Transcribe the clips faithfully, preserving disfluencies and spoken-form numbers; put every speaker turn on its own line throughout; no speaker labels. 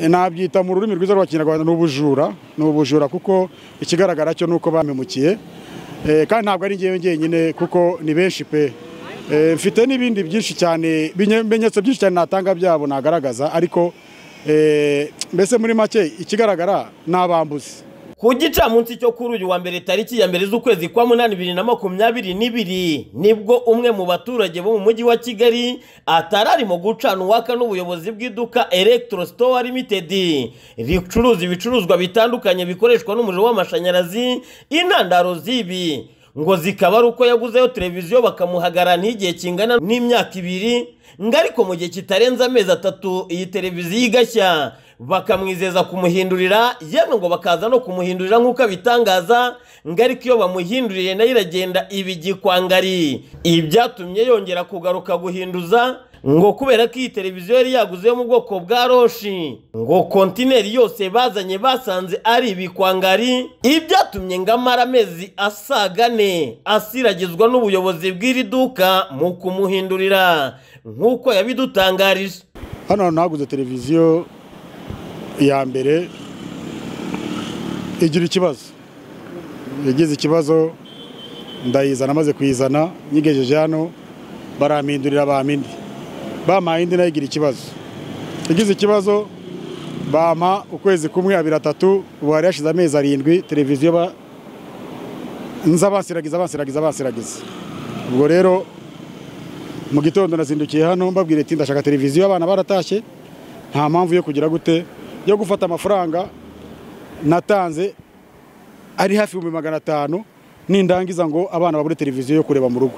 nabyita mu rurimi rwiza rwa Kinyarwanda n'ubujura n'ubujura kuko ikigaragara cyo nuko bamemukiye kandi ntabwo ari ngewe ngenyine kuko ni benshi pe mfite n'ibindi byinshi cyane bimenyetso byinshi cyane natanga byabo nagaragaza ariko mbese muri make ikigaragara n'abambuzi.
Ku gicamunsi cyo kuri uyu wa mbere tariki ya mbere z'ukwezi kwa munani bibiri na makumyabiri n'ibiri nibwo umwe mu baturage bo mu mujyi wa Kigali atararimo gucana uwaka n'ubuyobozi bw'iduka Electro Store Limited ricuruza ibicuruzwa bitandukanye bikoreshwa n'umuriro w'amashanyarazi. Intandaro zibi ngo zikaba ari uko yaguzeyo televiziyo bakamuhagara n'igihe kingana n'imyaka ibiri ngariko mu gihe kitarenza amezi atatu iyi televiziyo igashya bakamwizeza kumuhindurira yemwe ngo bakaza no kumuhindurira nk'uko bitangaza ngariko iyo bamuhinduriye nayo iragenda ibigikwangari. Ibyatumye yongera kugaruka guhinduza ngo kubera ko iyi televiziyo yari yaguze yo mu bwoko bwa Roshi ngo kontineri yose bazanye basanze ari ibikwangari. Ibyatumye ngamara amezi asaga ne asiragizwa n'ubuyobozi bw'iri duka mu kumuhindurira nk'uko yabidutangarije.
Hano naguze televiziyo ya mbere igira ikibazo yagize ikibazo ndayizana maze kuyizana nyigejeje hano barampindurira bamindi bama indi nayo igira ikibazo yagize ikibazo bama ukwezi kumwe abiri atatu bari yashize amezi arindwi televiziyo ba nza basiragiza basiragiza basiragiza. Ubwo rero mu gitondo nazindukiye hano mbabwire ati ndashaka televiziyo abana baratashye nta mpamvu yo kugira gute yo gufata amafaranga natanze ari hafi mu magana atanu nindangiza ngo abana babure televiziyo yo kureba mu rugo.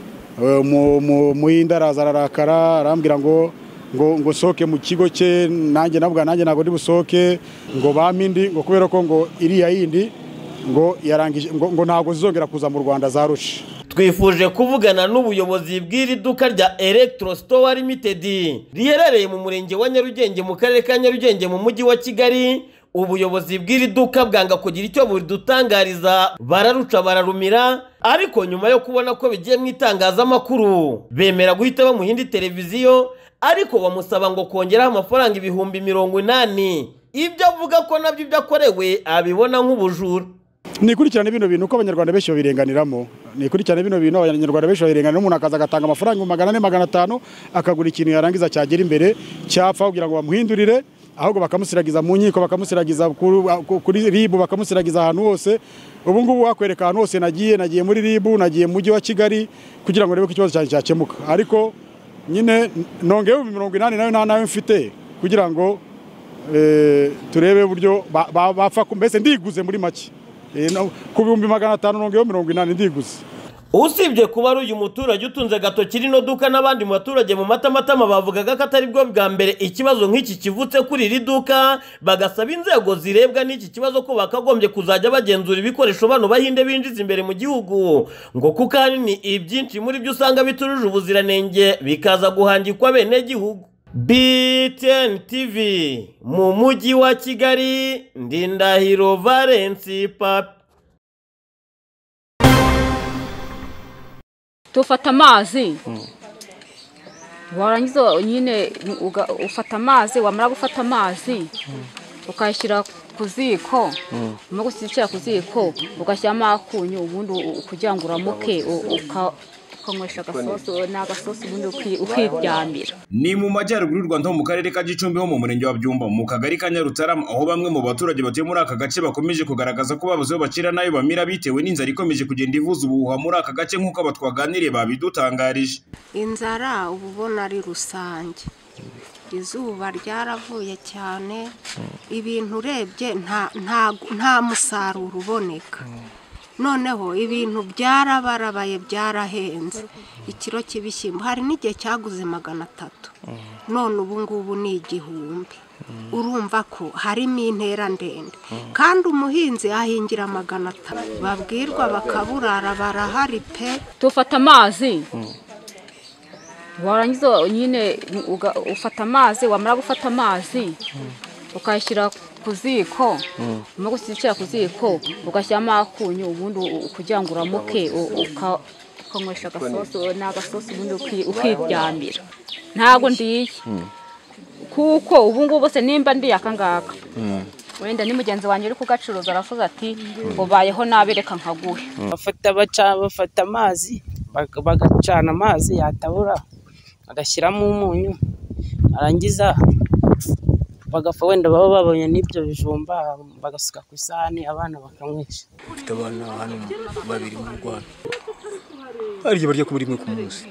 mu mu indaraza ararakara arambwira ngo ngo ngo soke mu kigo cye nanjye nabwa nanjye nago ndi busoke ngo bamindi ngo kubera ko ngo iriya yindi ngo yarangije ngo, ngo nago zizongera kuza mu Rwanda za Roshi.
Twifuje kuvugana n'ubuyobozi bw'iri duka rya Electro Store Limited riherereye mu murenge wa Nyarugenge mu karere ka Nyarugenge mu mujyi wa Kigali. Ubuyobozi bw'iri duka bwanga kugira icyo buridutangariza bararuca bararumira ariko nyuma yo kubona ko bigiye mu itangazamakuru bemera guhita bamuhindi televiziyo ariko bamusaba ngo kongeraho amafaranga ibihumbi mirongo inani. Ibyo avuga ko nabyo byakorewe abibona nk'ubujura.
Nikurikirana bino bintu uko abanyarwanda benshi babirenganiramo nikurikirana bino bintu abanyarwanda benshi babirenganira umuntu akaza agatanga amafaranga magana ane magana atanu akagura ikintu yarangiza cyagera imbere cyapfa kugira ngo bamuhindurire ahubwo bakamusiragiza mu nkiko bakamusiragiza kuri ribu bakamusiragiza ahantu hose. Ubu ngubu wakwereka ahantu hose nagiye nagiye muri ribu nagiye mu mujyi wa Kigali kugira ngo rebe ko ikibazo cyane cyakemuka ariko nyine nongewe mirongo inani nayo nta nayo mfite kugira ngo turebe uburyo bapfa mbese ndiguze muri make ku bihumbi magana atanu nongewe mirongo inani ndiguze.
Usibye kuba ari uyu muturage utunze gatoki rino duka n'abandi mu baturage mu matamatama bavugaga ko atari bwo bwa mbere ikibazo nk'iki kivutse kuri iri duka bagasaba inzego zirebwa n'iki kibazo ko bakagombye kuzajya bagenzura ibikoresho bano bahinde binjiza imbere mu gihugu ngo kuko ahanini ibyinshi muri byo usanga bitujuje ubuziranenge bikaza guhangikwa bene gihugu. B T N T V mu mujyi wa Kigali Ndindahiro Valence Papi.
Tufata amazi warangiza nyine ufata amazi wamara gufata amazi ukayishyira ku ziko mu gushyira ku ziko ugashyiramo akunyu ubundi kugira ngo uramuke ukanywesha agasosi n'agasosi ubundi ukiryamira.
Ni mu majyaruguru y'u Rwanda ho mu karere ka Gicumbi ho mu murenge wa Byumba mu kagari ka Nyarutarama aho bamwe mu baturage batuye muri aka gace bakomeje kugaragaza ko babuze bakira nayo bamira bitewe n'inzara ikomeje kugenda ivuza ubuhuha muri aka gace nk'uko abatwaganiriye babidutangarije.
Inzara ububona ari rusange izuba ryaravuye cyane ibintu urebye nta nta musaruro uboneka noneho ibintu byarabarabaye byarahenze ikiro cy'ibishyimbo hari n'igihe cyaguze magana atatu none ubu ngubu ni igihumbi. Urumva ko harimo intera ndende kandi umuhinzi ahingira magana atatu babwirwa bakaburara barahari pe.
Tufata amazi warangiza nyine ufata amazi wamara gufata amazi ukayishyira ku ziko mu gushyira ku ziko ugashyiramo akunyu ubundi kugira ngo uramuke ukanywesha agasosi n'agasosi ubundi ukiryamira. Ntago ndiye kuko ubu ngubu se nimba ndi akangaka wenda ni mugenzi wanjye uri kugacuruza aravuga ati ngo bayeho nabi reka nkaguhe.
Bafata baca bafata amazi bagacana amazi yatabura agashyiramo umunyu arangiza bagafa wenda baba babonye n'ibyo bijumba bagasuka ku isahani abana bakamwisha.
Ufite abana hano babiri mu Rwanda ariko barya ku rimwe ku munsi.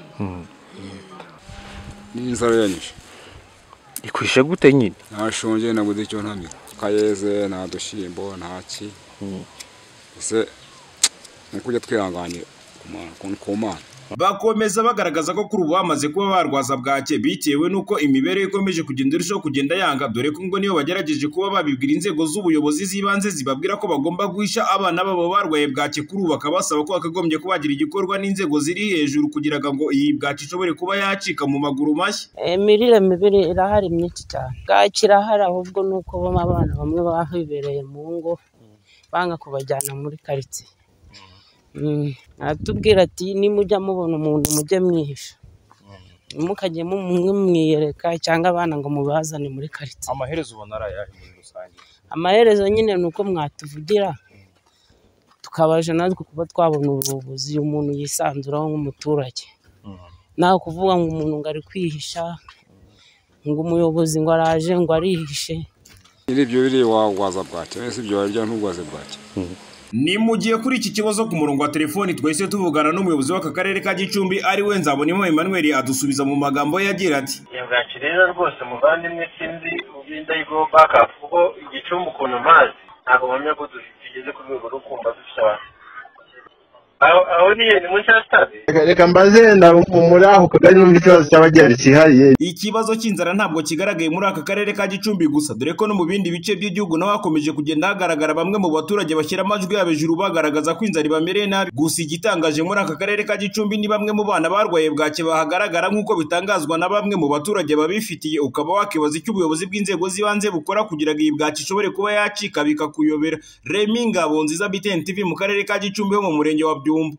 N'inzara yanyishe
ikwishe gute nyine?
Nashonje nabuze icyo ntamye kayeze nta dushimbo ntaki ese nkujya twihanganye ku Mana.
Bakomeza bagaragaza ko kuri ubu bamaze kuba barwaza bwake bitewe nuko imibereho ikomeje kugenda irushaho kugenda yanga, dore ko ngo niyo bagerageje kuba babibwira inzego z'ubuyobozi z'ibanze zibabwira ko bagomba guhisha abana babo barwaye bwake, kuri ubu bakabasaba ko bakagombye kubagira igikorwa n'inzego ziri hejuru kugira ngo iyi bwake ishobore kuba yacika mu maguru mashya.
Imirire mibi irahari myinshi cyane, bwake irahari, ahubwo nuko abana bamwe bahibereye mu ngo banga kubajyana muri karitsiye. Atubwira ati nimujya mubona umuntu mujye mwihisha, mukajye mumwe mwiyereka cyangwa abana ngo mubazane muri karitsiye.
Amaherezo ubona ari ayahe muri rusange?
Amaherezo nyine nuko mwatuvugira tukabaje natwe kuba twabona ubuvuzi umuntu yisanzuraho nk'umuturage, naho kuvuga ngo umuntu ngo ari kwihisha ngo umuyobozi ngo araje ngo arihishe.
Ibyo biri wagwaza bwake ese ibyo barya ntugwaze bwake.
Ni mu gihe kuri iki kibazo ku murongo wa telefoni twese tuvugana n'umuyobozi w'aka karere ka Gicumbi ari we Nzabonimpa Emmanuel adusubiza mu magambo yagira ati:
"Bwaki rero rwose muvandimwe sinzi ubinda yigo backup kuko Igicumbi ukuntu mazi ntabwo bamenya ko tugeze ku rwego rwo kumva dufite abantu aho niye ni muri stade."
Reka mbaze nda muri aho kagari no ikibazo cy'abagenda cyihariye.
Ikibazo cy'inzara ntabwo kigaragaye muri aka karere ka Gicumbi gusa, dore ko no mu bindi bice by'igihugu naho hakomeje kugenda hagaragara bamwe mu baturage bashyira amajwi yabo hejuru bagaragaza ko inzara ibamereye nabi. Gusa igitangaje muri aka karere ka Gicumbi ni bamwe mu bana barwaye bwake bahagaragara nk'uko bitangazwa na bamwe mu baturage babifitiye, ukaba wakibaza icyo ubuyobozi bw'inzego z'ibanze bukora kugira ngo iyi bwake ishobore kuba yacika bikakuyobera. Remy Ngabonziza, B T N T V mu karere ka Gicumbi ho mu murenge wa Byumba.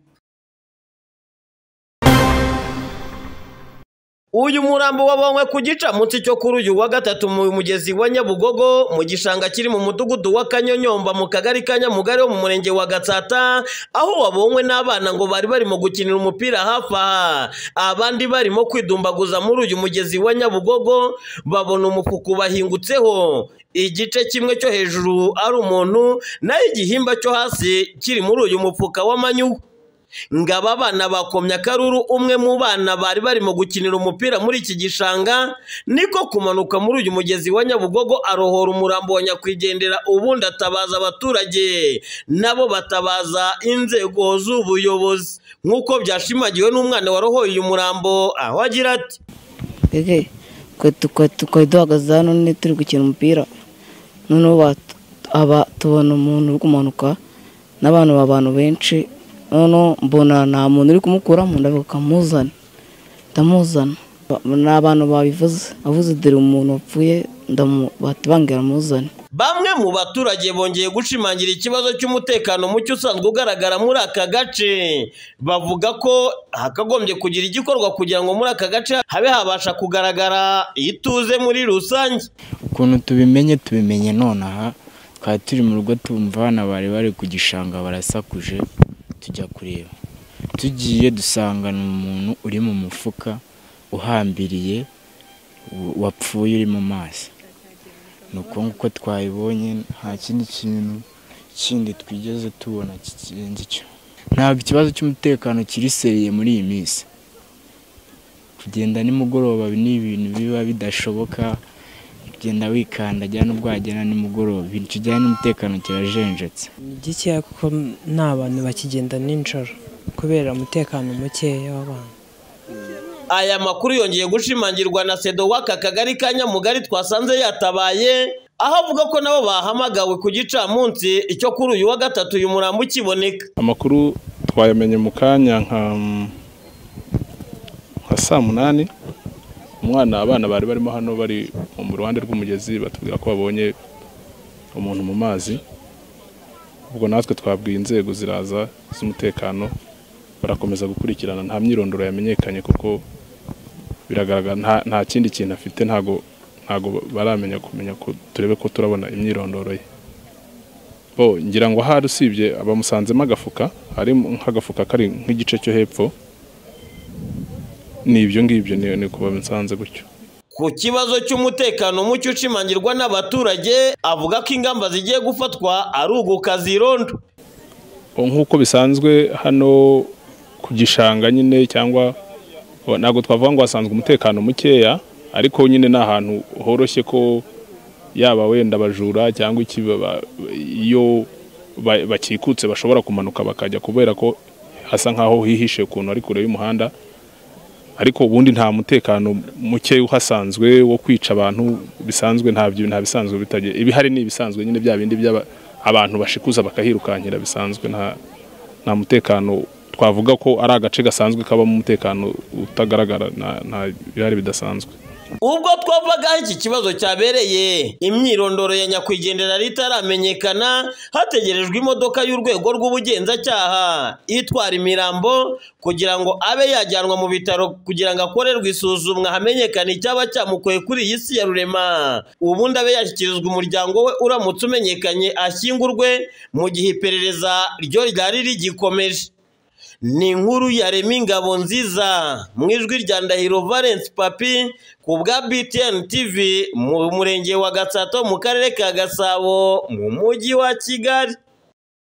Uyu murambo wabonywe ku gicamunsi cyo kuri uyu wa gatatu mu mugezi wa Nyabugogo mu gishanga kiri mu mudugudu wa Kanyonyomba mu kagari ka Nyamugari wo mu murenge wa Gatsata, aho wabonywe n'abana ngo bari barimo gukinira umupira hafi aha, abandi barimo kwidumbaguza muri uyu mugezi wa Nyabugogo babona umufuku bahingutseho, igice kimwe cyo hejuru ari umuntu naho igihimba cyo hasi kiri muri uyu mufuka w'amanyugu. Ngaba abana bakomya karuru, umwe mu bana bari barimo gukinira umupira muri iki gishanga niko kumanuka muri uyu mugezi wa Nyabugogo arohora umurambo wa nyakwigendera, ubundi atabaza abaturage nabo batabaza inzego z'ubuyobozi, nk'uko byashimagiwe n'umwana warohoye uyu murambo aho agira ati:
"Ege twari duhagaze hano none turi gukina umupira, noneho aba tubona umuntu uri kumanuka n'abantu b'abantu benshi, none mbona nta muntu uri kumukuramo ndavuga muzana ndamuzana n'abantu babivuze avuze dore umuntu wapfuye ndamubatibangira muzane."
Bamwe mu baturage bongeye gushimangira ikibazo cy'umutekano mucyo usanzwe ugaragara muri aka gace, bavuga ko hakagombye kugira igikorwa kugira ngo muri aka gace habe habasha kugaragara ituze muri rusange.
Ukuntu tubimenye tubimenye nonaha twari turi mu rugo tumva abana bari bari ku gishanga barasakuje, tujya kureba, tugiye dusangana umuntu uri mu mufuka uhambiriye wapfuye uri mu mazi. Nuko nguko twayibonye, nta kindi kintu kindi twigeze tubona kirenze cyo. Ntabwo ikibazo cy'umutekano kiri seriye muri iyi minsi, kugenda nimugoroba ni ibintu biba bidashoboka, kugenda wikandagira n'ubwo wagera nimugoroba ibintu kijyanye n'umutekano kirajenjetse.
Ni gikeya kuko nta bantu bakigenda nijoro kubera umutekano mukeya w'abantu.
Aya makuru yongeye gushimangirwa na Sedo w'aka kagari ka Nyamugari twasanze yatabaye, aho avuga ko nabo bahamagawe ku gicamunsi icyo kuri uyu wa gatatu uyu murambo ukiboneka.
Amakuru twayamenye mu kanya nka nka saa munani, umwana abana bari barimo hano bari mu ruhande rw'umugezi batubwira ko babonye umuntu mu mazi, ubwo natwe twabwiye inzego ziraza z'umutekano barakomeza gukurikirana. Nta myirondoro yamenyekanye kuko biragaragara nta kindi kintu afite, ntago ntago baramenya kumenya ko turebe ko turabona imyirondoro ye. Bo ngira ngo hari usibye abamusanzemo agafuka, hari nk'agafuka kari nk'igice cyo hepfo, nibyo ngibyo ni kuba musanze gutyo.
Ku kibazo cy'umutekano mucyo ucimangirwa n'abaturage avuga ko ingamba zigiye gufatwa ari ugukaza irondo.
Nk'uko bisanzwe hano ku gishanga nyine cyangwa ntabwo twavuga ngo hasanzwe umutekano mukeya, ariko nyine ni ahantu horoshye ko yaba wenda abajura cyangwa iki iyo bakikutse bashobora kumanuka bakajya, kubera ko hasa nkaho hihishe ukuntu ari kure y'umuhanda, ariko ubundi nta mutekano muke uhasanzwe wo kwica abantu bisanzwe, ntabyo nta bisanzwe bitagiye ibihari, ni ibisanzwe nyine bya bindi by'aba abantu bashikuza bakahirukankira bisanzwe, nta nta mutekano twavuga ko ari agace gasanzwe kabamo umutekano utagaragara, nta bihari bidasanzwe.
Ubwo twavaga iki kibazo cyabereye imyirondoro ya nyakwigendera ritaramenyekana, hategerejwe imodoka y'urwego rw'ubugenzacyaha itwara imirambo kugira ngo abe yajyanwa mu bitaro kugira ngo akorerwe isuzumwa hamenyekane icyaba cyamukoye kuri iyi si ya rurema, ubundi abe yashyikirizwa umuryango we uramutse umenyekanye ashyingurwe mu gihe iperereza ryo ryari rigikomeje. Ni inkuru ya Remy Ngabonziza mu ijwi rya Ndahiro Valence Papi ku bwa B T N T V mu murenge wa Gatsato mu karere ka Gasabo mu mujyi wa Kigali.